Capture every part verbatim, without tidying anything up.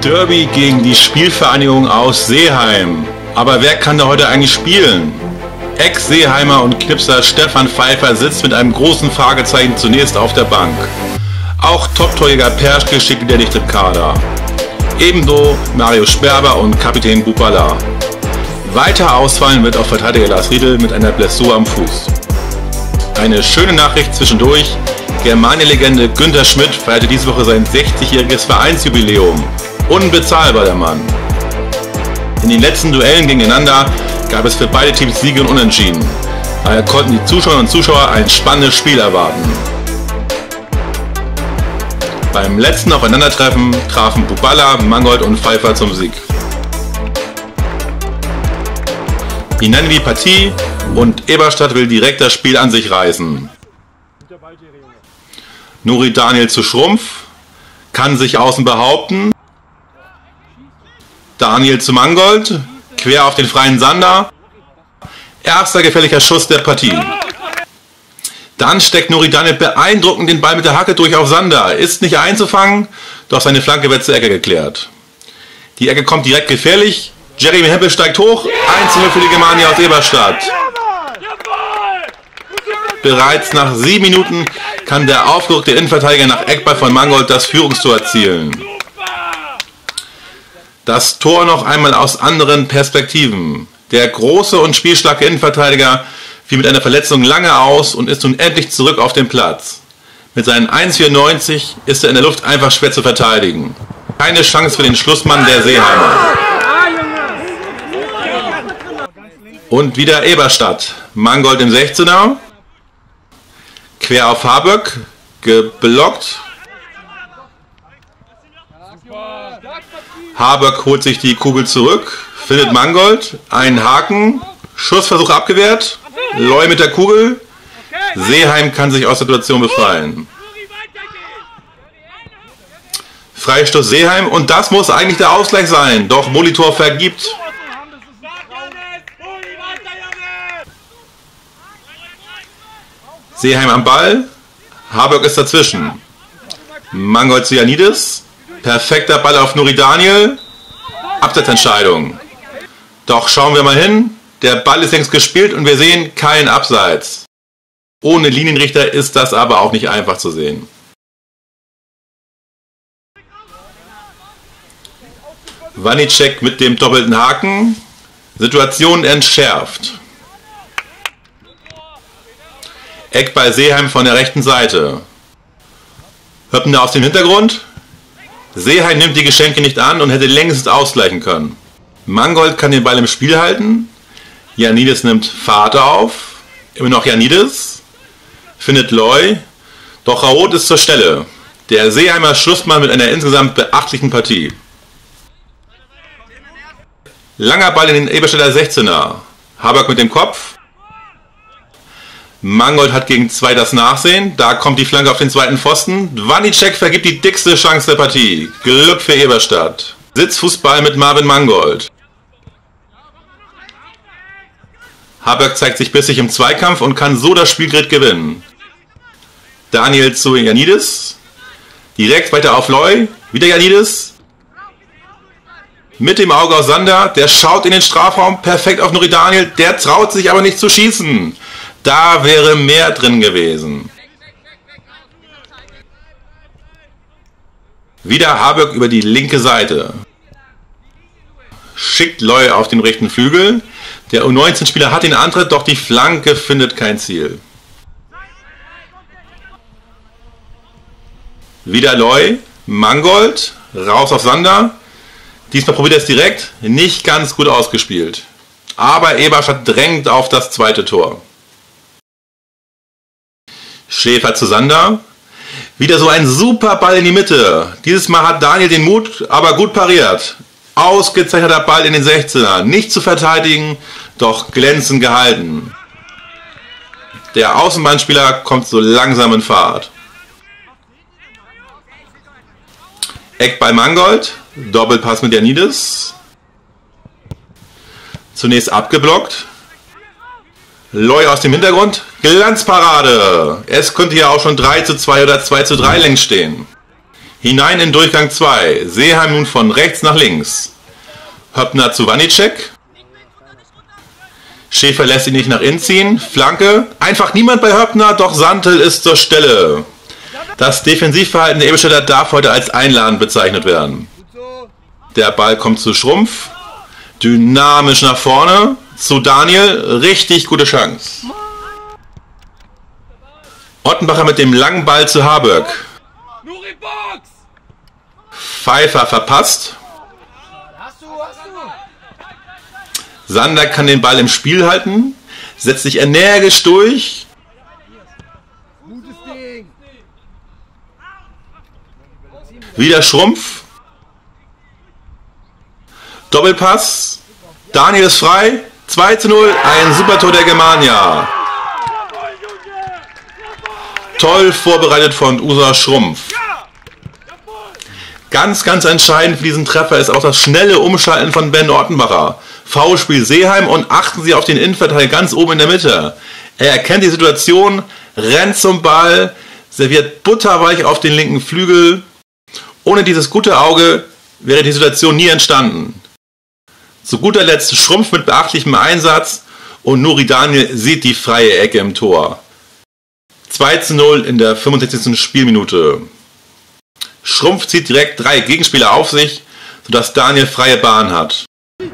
Derby gegen die Spielvereinigung aus Seeheim. Aber wer kann da heute eigentlich spielen? Ex-Seeheimer und Knipser Stefan Pfeiffer sitzt mit einem großen Fragezeichen zunächst auf der Bank. Auch Top-Torjäger Perschke steht wieder nicht im Kader. Ebenso Mario Sperber und Kapitän Bubala. Weiter ausfallen wird auch Verteidiger Lars Riedel mit einer Blessur am Fuß. Eine schöne Nachricht zwischendurch: Germania-Legende Günther Schmidt feierte diese Woche sein sechzigjähriges Vereinsjubiläum. Unbezahlbar der Mann. In den letzten Duellen gegeneinander gab es für beide Teams Siege und Unentschieden. Daher konnten die Zuschauerinnen und Zuschauer ein spannendes Spiel erwarten. Beim letzten Aufeinandertreffen trafen Bubala, Mangold und Pfeiffer zum Sieg. Hinein in die Partie und Eberstadt will direkt das Spiel an sich reißen. Nuri Daniel zu Schrumpf, kann sich außen behaupten. Daniel zu Mangold, quer auf den freien Sander. Erster gefährlicher Schuss der Partie. Dann steckt Nuri Daniel beeindruckend den Ball mit der Hacke durch auf Sander. Ist nicht einzufangen, doch seine Flanke wird zur Ecke geklärt. Die Ecke kommt direkt gefährlich. Jeremy Hempel steigt hoch. eins zu null für die Germania aus Eberstadt. Bereits nach sieben Minuten kann der aufgerückte Innenverteidiger nach Eckball von Mangold das Führungstor erzielen. Das Tor noch einmal aus anderen Perspektiven. Der große und spielstarke Innenverteidiger fiel mit einer Verletzung lange aus und ist nun endlich zurück auf dem Platz. Mit seinen eins Komma vierundneunzig ist er in der Luft einfach schwer zu verteidigen. Keine Chance für den Schlussmann der Seeheimer. Und wieder Eberstadt. Mangold im sechzehner. Quer auf Haböck. Geblockt. Haböck holt sich die Kugel zurück. Findet Mangold. Ein Haken. Schussversuch abgewehrt. Leu mit der Kugel. Seeheim kann sich aus der Situation befreien. Freistoß Seeheim und das muss eigentlich der Ausgleich sein. Doch Molitor vergibt. Seeheim am Ball. Haböck ist dazwischen. Mangold zu Janidis. Perfekter Ball auf Nuri Daniel. Abseitsentscheidung. Doch schauen wir mal hin. Der Ball ist längst gespielt und wir sehen keinen Abseits. Ohne Linienrichter ist das aber auch nicht einfach zu sehen. Wanicek mit dem doppelten Haken. Situation entschärft. Eckball Seeheim von der rechten Seite. Höppner aus dem Hintergrund. Seeheim nimmt die Geschenke nicht an und hätte längst ausgleichen können. Mangold kann den Ball im Spiel halten. Janidis nimmt Fahrt auf. Immer noch Janidis. Findet Leu. Doch Raoult ist zur Stelle. Der Seeheimer Schlussmann mit einer insgesamt beachtlichen Partie. Langer Ball in den Eberstädter sechzehner. Haböck mit dem Kopf. Mangold hat gegen zwei das Nachsehen. Da kommt die Flanke auf den zweiten Pfosten. Wanicek vergibt die dickste Chance der Partie. Glück für Eberstadt. Sitzfußball mit Marvin Mangold. Haböck zeigt sich bissig im Zweikampf und kann so das Spielgrid gewinnen. Daniel zu Janidis. Direkt weiter auf Leu. Wieder Janidis. Mit dem Auge auf Sander. Der schaut in den Strafraum. Perfekt auf Nuri Daniel. Der traut sich aber nicht zu schießen. Da wäre mehr drin gewesen. Wieder Haböck über die linke Seite. Schickt Leu auf den rechten Flügel. Der U neunzehn Spieler hat den Antritt, doch die Flanke findet kein Ziel. Wieder Leu. Mangold. Raus auf Sander. Diesmal probiert er es direkt. Nicht ganz gut ausgespielt. Aber Eberstadt drängt auf das zweite Tor. Schäfer zu Sander. Wieder so ein super Ball in die Mitte. Dieses Mal hat Daniel den Mut, aber gut pariert. Ausgezeichneter Ball in den sechzehner. Nicht zu verteidigen, doch glänzend gehalten. Der Außenbahnspieler kommt so langsam in Fahrt. Eckball Mangold. Doppelpass mit Janidis. Zunächst abgeblockt. Leu aus dem Hintergrund. Glanzparade. Es könnte ja auch schon drei zu zwei oder zwei zu drei längst stehen. Hinein in Durchgang zwei. Seeheim nun von rechts nach links. Höppner zu Wanicek. Schäfer lässt ihn nicht nach innen ziehen. Flanke. Einfach niemand bei Höppner, doch Santl ist zur Stelle. Das Defensivverhalten der Eberstädter darf heute als einladend bezeichnet werden. Der Ball kommt zu Schrumpf. Dynamisch nach vorne. Zu Daniel. Richtig gute Chance. Ottenbacher mit dem langen Ball zu Haböck. Pfeiffer verpasst. Sander kann den Ball im Spiel halten. Setzt sich energisch durch. Wieder Schrumpf. Doppelpass. Daniel ist frei. zwei zu null. Ein super Tor der Germania. Toll vorbereitet von Usa Schrumpf. Ganz, ganz entscheidend für diesen Treffer ist auch das schnelle Umschalten von Ben Ottenbacher. Foulspiel Seeheim und achten Sie auf den Innenverteidiger ganz oben in der Mitte. Er erkennt die Situation, rennt zum Ball, serviert butterweich auf den linken Flügel. Ohne dieses gute Auge wäre die Situation nie entstanden. Zu guter Letzt Schrumpf mit beachtlichem Einsatz und Nuri Daniel sieht die freie Ecke im Tor. zwei zu null in der fünfundsechzigsten Spielminute. Schrumpf zieht direkt drei Gegenspieler auf sich, sodass Daniel freie Bahn hat.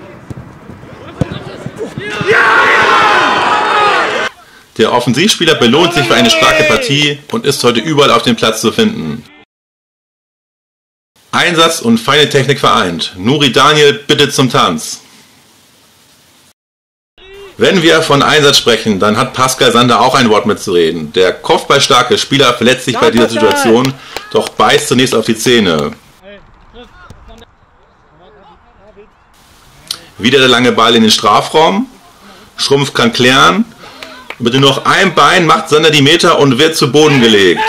Der Offensivspieler belohnt sich für eine starke Partie und ist heute überall auf dem Platz zu finden. Einsatz und feine Technik vereint. Nuri Daniel bittet zum Tanz. Wenn wir von Einsatz sprechen, dann hat Pascal Sander auch ein Wort mitzureden. Der kopfballstarke Spieler verletzt sich bei dieser Situation, doch beißt zunächst auf die Zähne. Wieder der lange Ball in den Strafraum. Schrumpf kann klären. Mit nur noch einem Bein macht Sander die Meter und wird zu Boden gelegt.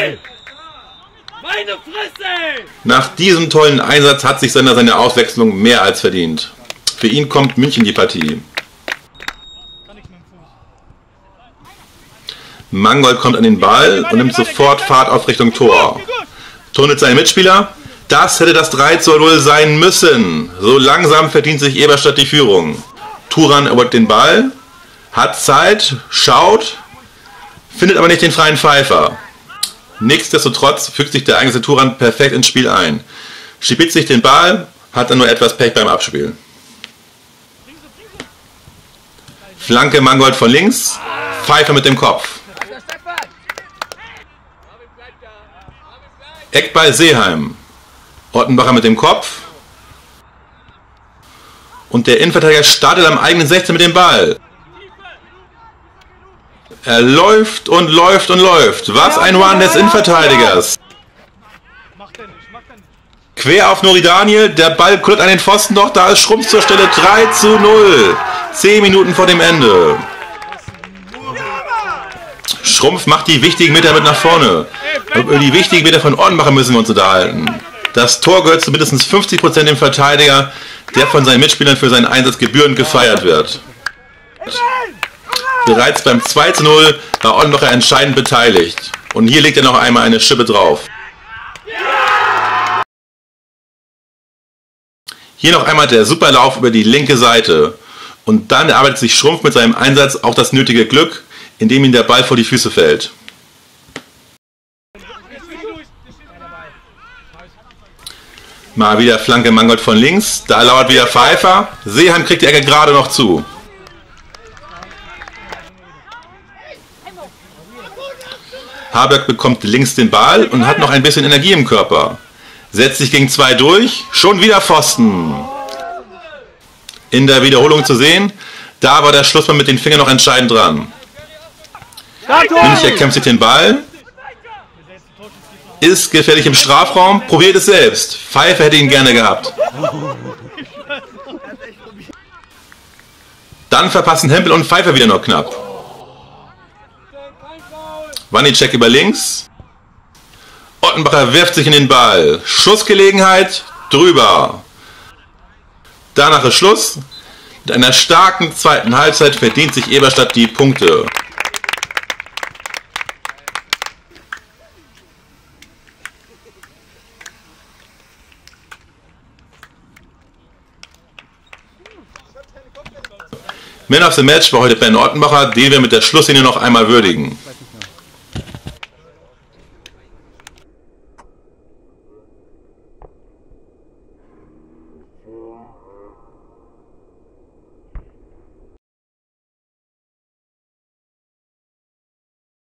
Nach diesem tollen Einsatz hat sich Sander seine Auswechslung mehr als verdient. Für ihn kommt München die Partie. Mangold kommt an den Ball und nimmt sofort Fahrt auf Richtung Tor. Tunnelt seinen Mitspieler. Das hätte das drei zu null sein müssen. So langsam verdient sich Eberstadt die Führung. Turan erobert den Ball, hat Zeit, schaut, findet aber nicht den freien Pfeiffer. Nichtsdestotrotz fügt sich der eigene Turan perfekt ins Spiel ein. Schibitzt sich den Ball, hat dann nur etwas Pech beim Abspiel. Flanke Mangold von links, Pfeiffer mit dem Kopf. Eckball Seeheim. Ottenbacher mit dem Kopf. Und der Innenverteidiger startet am eigenen sechzehn mit dem Ball. Er läuft und läuft und läuft. Was ein Run des Innenverteidigers. Quer auf Nuri Daniel. Der Ball kullert an den Pfosten, doch da ist Schrumpf zur Stelle. drei zu null. zehn Minuten vor dem Ende. Schrumpf macht die wichtigen Meter mit nach vorne. Über die wichtigen Meter von Ottenbacher müssen wir uns unterhalten. Das Tor gehört zu mindestens fünfzig Prozent dem Verteidiger, der von seinen Mitspielern für seinen Einsatz gebührend gefeiert wird. Bereits beim zwei zu null war Ottenbacher entscheidend beteiligt. Und hier legt er noch einmal eine Schippe drauf. Hier noch einmal der Superlauf über die linke Seite. Und dann erarbeitet sich Schrumpf mit seinem Einsatz auch das nötige Glück, indem ihm der Ball vor die Füße fällt. Mal wieder Flanke Mangold von links. Da lauert wieder Pfeiffer. Seeheim kriegt die Ecke gerade noch zu. Haböck bekommt links den Ball und hat noch ein bisschen Energie im Körper. Setzt sich gegen zwei durch. Schon wieder Pfosten. In der Wiederholung zu sehen. Da war der Schlussmann mit den Fingern noch entscheidend dran. Münch erkämpft sich den Ball. Ist gefährlich im Strafraum, probiert es selbst. Pfeiffer hätte ihn gerne gehabt. Dann verpassen Hempel und Pfeiffer wieder noch knapp. Wanicek über links. Ottenbacher wirft sich in den Ball. Schussgelegenheit, drüber. Danach ist Schluss. Mit einer starken zweiten Halbzeit verdient sich Eberstadt die Punkte. Man of the Match war heute Ben Ottenbacher, den wir mit der Schlussszene noch einmal würdigen.